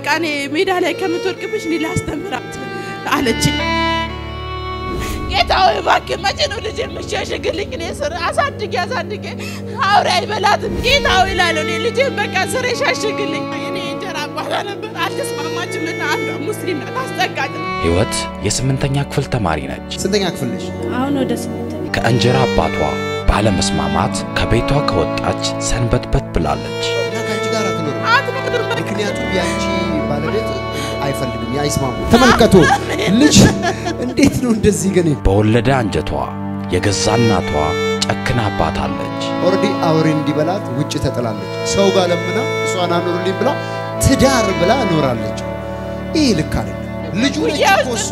ቃኔ ሜዳ ላይ ከምትወርቅብሽ ሌላ አስተምራት አለች ጌታው እባክህ መቼ ነው ልጅ የምትሸሽግልኝ እኔ ስር አሳድጌ አውሬ አይበላትም ጌታው ይላል እኔ ልጅ በቃ ስር ይሸሽግልኝ እኔ እንጀራ አባላ ነበር አልተስማማችምና አንዷ ሙስሊም ናት አስጠጋች ህይወት የስምንተኛ ክፍል ተማሪ ነች ስንተኛ ክፍል ነሽ አሁን ወደ ስምንተኛ ከእንጀራ አባቷ ባለመስማማት ከቤቷ ከወጣች ሰንበትበት ብላለች ናካንቺ ጋር አትኖር ምክንያቱም ያንቺ ባለቤት አይፈልግም ያይስማሙ ተመልከቱ ልጅ እንዴት ነው እንደዚህ ግን በወለደ አንጀቷ የገዛ እናቷ ጨክና አባታለች ኦሬዲ አውሬ እንዲበላት ውጭ ተጠላለች ሰው ጋር ለምና እሷን አኖርልኝ ብላ ትዳር ብላ ኖራለች ይሄ ልክ አይደለም ልጁ ለጭቆሷ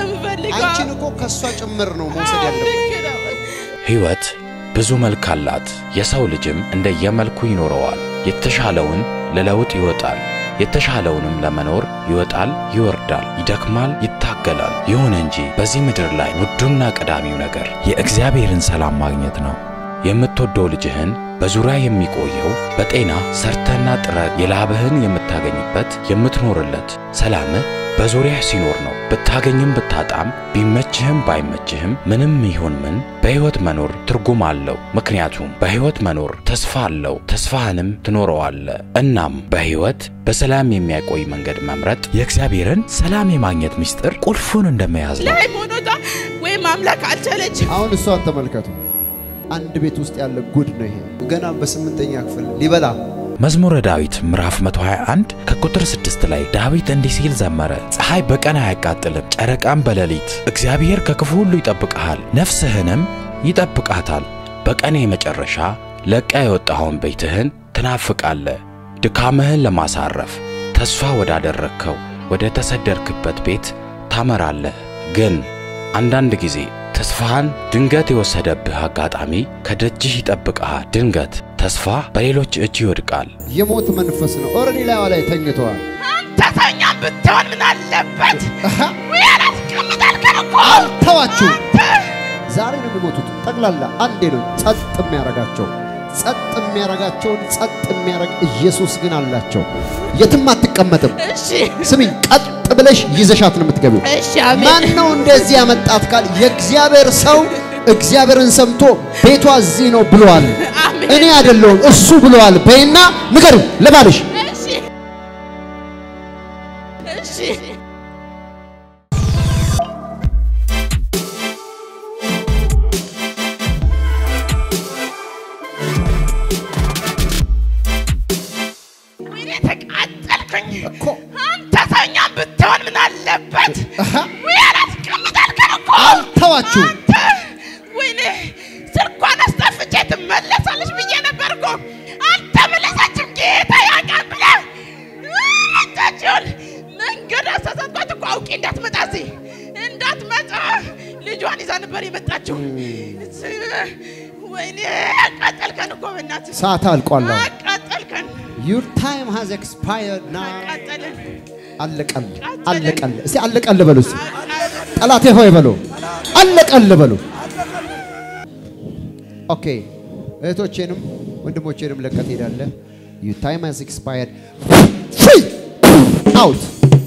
አንቺን እኮ ከሷ ጭምር ነው መውሰድ ያለበት ህይወት ብዙ መልክ አላት የሰው ልጅም እንደየመልኩ ይኖረዋል የተሻለውን ለለውጥ ይወጣል የተሻለውንም ለመኖር ይወጣል ይወርዳል ይደክማል ይታገላል ይሁን እንጂ በዚህ ምድር ላይ ውዱና ቀዳሚው ነገር የእግዚአብሔርን ሰላም ማግኘት ነው የምትወደው ልጅህን በዙሪያ የሚቆየው በጤና ሰርተና ጥረት የላብህን የምታገኝበት የምትኖርለት ሰላምህ በዙሪያ ሲኖር ነው ብታገኝም ብታጣም ቢመችህም ባይመችህም ምንም ይሁን ምን በህይወት መኖር ትርጉም አለው ምክንያቱም በህይወት መኖር ተስፋ አለው ተስፋህንም ትኖረዋለህ እናም በህይወት በሰላም የሚያቆይ መንገድ መምረጥ የእግዚአብሔርን ሰላም የማግኘት ምስጢር ቁልፉን እንደመያዝ ነው ላይ ሞኖታ ወይ ማምለክ አልቻለች አሁን እሷን ተመልከቱ አንድ ቤት ውስጥ ያለ ጉድ ነው ይሄ ገና በስምንተኛ ክፍል ሊበላ መዝሙረ ዳዊት ምዕራፍ 121 ከቁጥር 6 ላይ ዳዊት እንዲህ ሲል ዘመረ ፀሐይ በቀን አያቃጥልም ጨረቃም በሌሊት እግዚአብሔር ከክፉ ሁሉ ይጠብቅሃል ነፍስህንም ይጠብቃታል በቀኔ መጨረሻ ለቃ የወጣውን ቤትህን ትናፍቃለህ ድካምህን ለማሳረፍ ተስፋ ወዳደረከው ወደ ተሰደርክበት ቤት ታመራለህ ግን አንዳንድ ጊዜ ተስፋህን ድንገት የወሰደብህ አጋጣሚ ከደጅህ ይጠብቅሃል ድንገት ተስፋ በሌሎች እጅ ይወድቃል የሞት መንፈስ ነው ኦሬዲ ላይ ተኝቷል አንተ ተኛም ብትሆን ምን አለበት ወያላት ከመዳልከው አልተዋችሁ ዛሬ ነው የሚሞቱት ጠቅላላ አንዴ ነው ጸጥ የሚያረጋቸው ጸጥ የሚያረግ ኢየሱስ ግን አላቸው የትም አትቀመጥም እሺ ስሚ ቀጥ ብለሽ ይዘሻት ነው የምትገቢው እሺ አሜን ማን ነው እንደዚህ ያመጣት ካል የእግዚአብሔር ሰው እግዚአብሔርን ሰምቶ ቤቷ እዚህ ነው ብሏል እኔ አይደለሁም እሱ ብሏል በእና ንገሩ ለባልሽ እሺ ወይኔ ተቃጠልኩኝ እኮ አንተ ተኛም ብትሆን ምን አለበት ወያላት ከመዳልከው አልተዋችሁ ወይኔ ስልኳን አስጠፍቼ ትመለሳለች ብዬ ነበርኩ አልተመለሰችም ጌታ ያውቃል ብለህ አንተችል መንገድ አሳሳቷት እኮ አውቄ እንዳትመጣ ልጇን ይዛ ነበር የመጣችው ወይኔ አቃጠልከን እኮ በእናትህ ሰዓት አልቋል አቃጠልከን your time has expired now አቃጠልን አለቀል እስቲ አለቀል በሉስ ጠላቴ ሆይ በሉ አለቀል በሉ ኦኬ እህቶቼንም ወንድሞቼንም ለቀት ሄዳለ your time has expired free out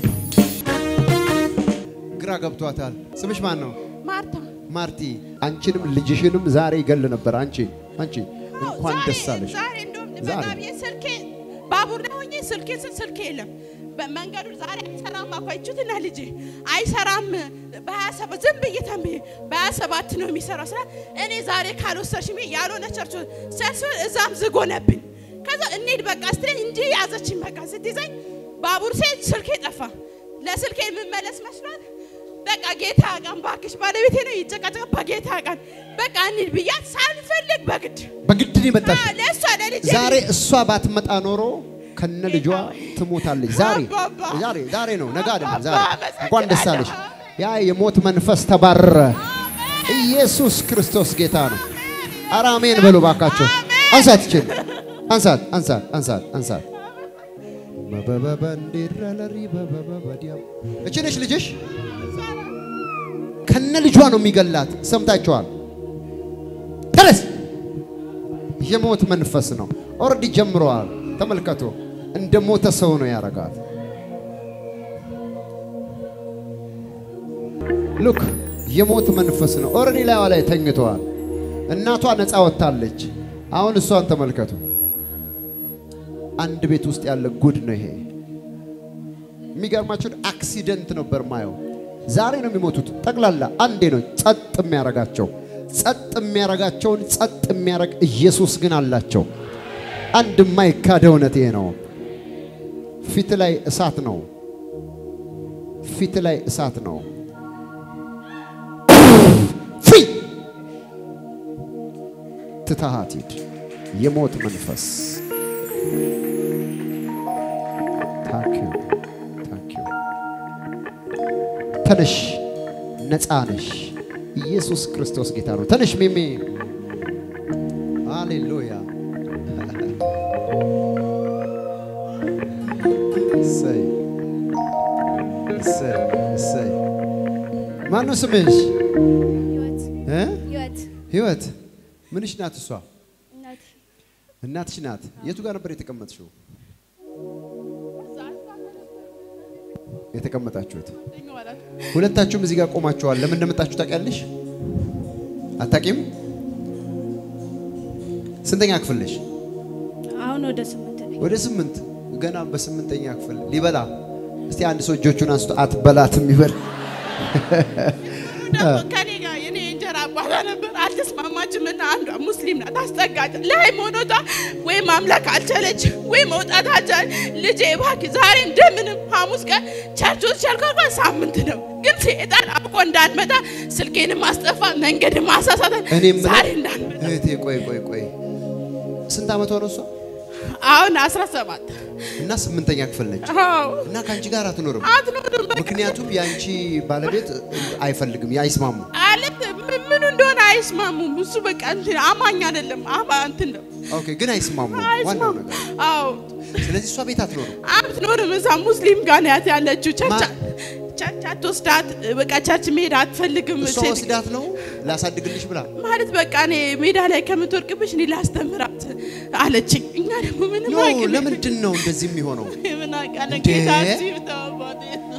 ግራ ገብቷታል ስምሽ ማን ነው ማርቲ አንቺንም ልጅሽንም ዛሬ ይገል ነበር አንቺ እንኳን ደስ አለሽ ዛሬ እንደውም በጣም የስልኬ ባቡር ነው ሆኜ ስልኬ የለም በመንገዱ ዛሬ አይሰራም አቋይቹትና ልጅ አይሰራም በ27 ዝም ብዬ በ27 ነው የሚሰራው ስራ እኔ ዛሬ ካልወሰድሽኝ ያልሆነ ቸርች እዛም ዝጎነብኝ ከዛ እንሂድ በቃ ስትለኝ እንጂ ያዘችኝ በቃ ስትይዘኝ ባቡር ሴት ስልኬ ጠፋ ለስልኬ የምመለስ መስሏት በቃ ጌታ ቀን ባክሽ ባለቤቴ ነው ይጨቃጨቃ በጌታ ቀን በቃ እንሂድ ብያት ሳልፈልግ በግድ ይመጣሽ ለሷ ለልጅ ዛሬ እሷ ባትመጣ ኖሮ ከነ ልጇ ትሞታለች ዛሬ ነው ነገ አይደለም ዛሬ እንኳን ደስ አለሽ ያ የሞት መንፈስ ተባረረ ኢየሱስ ክርስቶስ ጌታ ነው አራሜን በሉ ባካችሁ አንሳት ይችል አንሳት በበበንዲራለሪ በበበዲያም እቺነሽ ልጅሽ ከነ ልጇ ነው የሚገላት ሰምታችኋል ተረስ የሞት መንፈስ ነው ኦሬዲ ጀምሯል ተመልከቱ እንደ ሞተ ሰው ነው ያረጋት ሉክ የሞት መንፈስ ነው ኦሬዲ ላይ ተኝቷል እናቷ ነፃ ወጣለች አሁን እሷን ተመልከቱ አንድ ቤት ውስጥ ያለ ጉድ ነው ይሄ የሚገርማችሁ አክሲደንት ነበር ማየው ዛሬ ነው የሚሞቱት ጠቅላላ አንዴ ነው ጸጥ የሚያረጋቸውን ጸጥ የሚያረግ ኢየሱስ ግን አላቸው አንድ ማይካድ እውነት ይሄ ነው ፊት ላይ እሳት ነው ትታሃቲድ የሞት መንፈስ ታንክ ዩ ተነሽ ነፃ ነሽ ኢየሱስ ክርስቶስ ጌታ ነው ተነሽ ሚሚ ሃሌሉያ ሰይ ማነው ስምሽ ህይወት ምንሽ ናት እሷ እናትሽ ናት የቱ ጋር ነበር የተቀመጥሽው የተቀመጣችሁት ሁለታችሁም እዚህ ጋር ቆማችኋል ለምን እንደመጣችሁ ታውቂያለሽ አታውቂም ስንተኛ ክፍል ነሽ አሁን ወደ 8 ገና በ8ኛ ክፍል ሊበላ እስቲ አንድ ሰው እጆቹን አንስቶ አትበላትም ይበል ከኔ ጋር የኔ እንጀራ አባታ ነበር አልተስማማችምና አንዷ ሙስሊም ናት አስጠጋች ለሃይማኖቷ ወይ ማምለክ አልቻለች ወይ መውጣት አልቻለች ልጄ እባክህ ዛሬ እንደምንም ሐሙስ ቀን ቸርች ውስጥ ሸልካካ ሳምንት ነው ግን ሰይጣን አብቆ እንዳንመጣ ስልኬንም ማስጠፋ መንገድም ማሳሳት ዛሬ እንዳንመጣ እህቴ ቆይ ስንት አመት ሆነ እሷ አሁን 17 እና 8ኛ ክፍል ነች እና ካንቺ ጋር አትኖርም ምክንያቱም ያንቺ ባለቤት አይፈልግም ያይስማሙ አለት ምን እንደሆነ አይስማሙም እሱ በቃ አማኝ አይደለም እንትን ነው ኦኬ ግን አይስማሙ ዋናው ነገር አዎ ስለዚህ እሷ ቤት አትኖርም እዛ ሙስሊም ጋር ነው ያለችው ቸርች አትወስዳት በቃ ቸርች መሄድ አትፈልግም እሷ ወስዳት ነው ላሳድግልሽ ብላ ማለት በቃ እኔ ሜዳ ላይ ከምትወርቅብሽ እኔ ላስተምራት አለችኝ እኛ ደግሞ ምን ማይክ ነው ለምንድን ነው እንደዚህ የሚሆነው ምን አቃለ ጌታ ሲፍታው ባዴ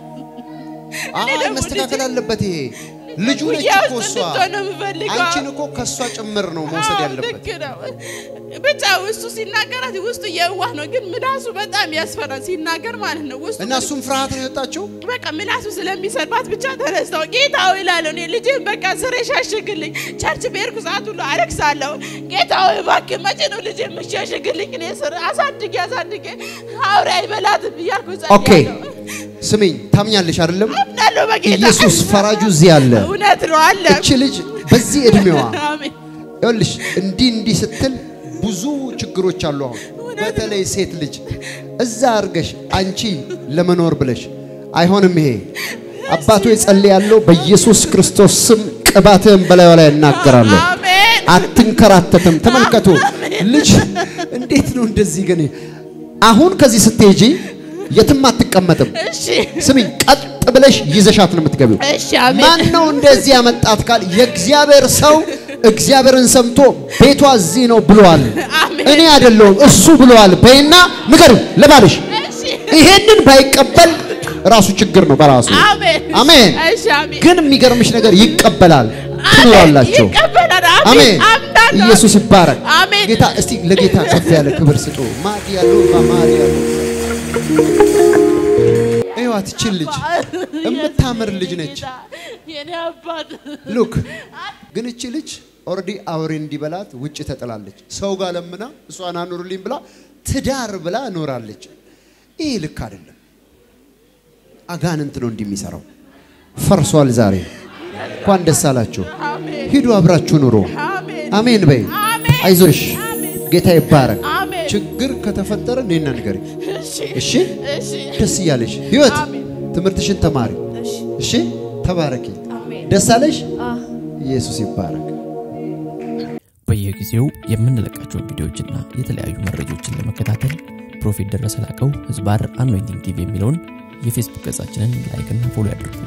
መስተካከል አለበት ይሄ ልጁ ነች እኮ እሷ አንቺን እኮ ከሷ ጭምር ነው መውሰድ ያለበት ብቻ ውስጡ ሲናገራት ውስጡ የዋህ ነው ግን ምላሱ በጣም ያስፈራል ሲናገር ማለት ነው ውስጡ እና እሱም ፍርሃት ነው የወጣችው በቃ ምላሱ ስለሚሰድባት ብቻ ተነስተው ጌታው ይላል እኔ ልጄን በቃ ስረሻሽግልኝ ቸርች በርኩ ሰዓት ሁሉ አረክሳለሁ ጌታው እባክህ መቼ ነው ልጄን ምሻሽግልኝ እኔ ስር አሳድጌ አውራ ይበላትም ይያልኩ ኦኬ ስሚኝ ታምኛለሽ አይደለም አምናለሁ በጌታ ኢየሱስ ፈራጁ እዚህ አለ እውነት ነው አለ እቺ ልጅ በዚህ እድሜዋ አሜን ይኸውልሽ እንዲህ ስትል ብዙ ችግሮች አሉ አሁን በተለይ ሴት ልጅ እዛ አርገሽ አንቺ ለመኖር ብለሽ አይሆንም ይሄ አባቱ ይጸልያለሁ በኢየሱስ ክርስቶስ ስም ቅባትን በላዩ ላይ እናገራለሁ አሜን አትንከራተተም ተመልከቱ ልጅ እንዴት ነው እንደዚህ ግን አሁን ከዚህ ስትሄጂ የትም አትቀመጥም እሺ ስሚኝ ቀጥ ብለሽ ይዘሻት ነው የምትገቢው እሺ አሜን ማን ነው እንደዚህ ያመጣት ካል የእግዚአብሔር ሰው እግዚአብሔርን ሰምቶ ቤቷ እዚህ ነው ብሏል እኔ አይደለሁም እሱ ብሏል በእና ንገሩ ለባልሽ እሺ ይሄንን ባይቀበል ራሱ ችግር ነው በራሱ አሜን አሜን እሺ አሜን ግን የሚገርምሽ ነገር ይቀበላል ትኖራላችሁ ይቀበላል አሜን ኢየሱስ ይባረክ አሜን ጌታ እስቲ ለጌታ ከፍ ያለ ክብር ስጡ ማዲያሎ ማሪያሎ አይዋት ልጅ እምታምር ልጅ ነች የኔ አባት ሉክ ግን እቺ ልጅ ኦሬዲ አውሬ እንዲበላት ውጭ ተጠላለች ሰው ጋር ለምና እሷን አኑርልኝ ብላ ትዳር ብላ ኖራለች ይሄ ልክ አይደለም አጋንንት ነው እንደሚሰራው ፈርሷል ዛሬ እንኳን ደስ አላችሁ ሂዱ አብራችሁ ኑሩ አሜን በይ አይዞሽ ጌታ ይባረክ ችግር ከተፈጠረ ነይና ንገሪ እሺ ደስ ያለሽ ህይወት ትምርትሽን ተማሪ እሺ ተባረኪ ደስ አለሽ ኢየሱስ ይባረክ በየጊዜው የምንለቃቸው ቪዲዮዎችና የተለያዩ መረጃዎችን ለመከታተል ፕሮፌት ደረሰ ላቀው ህዝባር አኖይንቲንግ ቲቪ የሚለውን የፌስቡክ ገጻችንን ላይክ እና ፎሎ ያድርጉ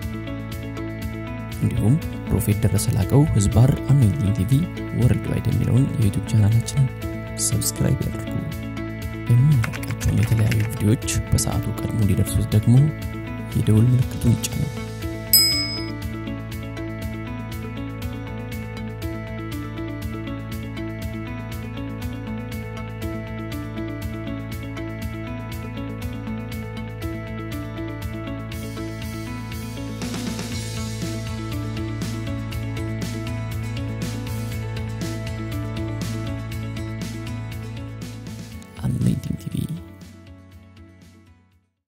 እንዲሁም ፕሮፌት ደረሰ ላቀው ህዝባር አኖይንቲንግ ቲቪ ወርልድ ዋይድ የሚለውን የዩቲዩብ ቻናላችንን ሰብስክራይብ ያድርጉ የምንለቃቸው የተለያዩ ቪዲዮዎች በሰዓቱ ቀድሞ እንዲደርሱት ደግሞ የደውል ምልክቱን ይጫኑ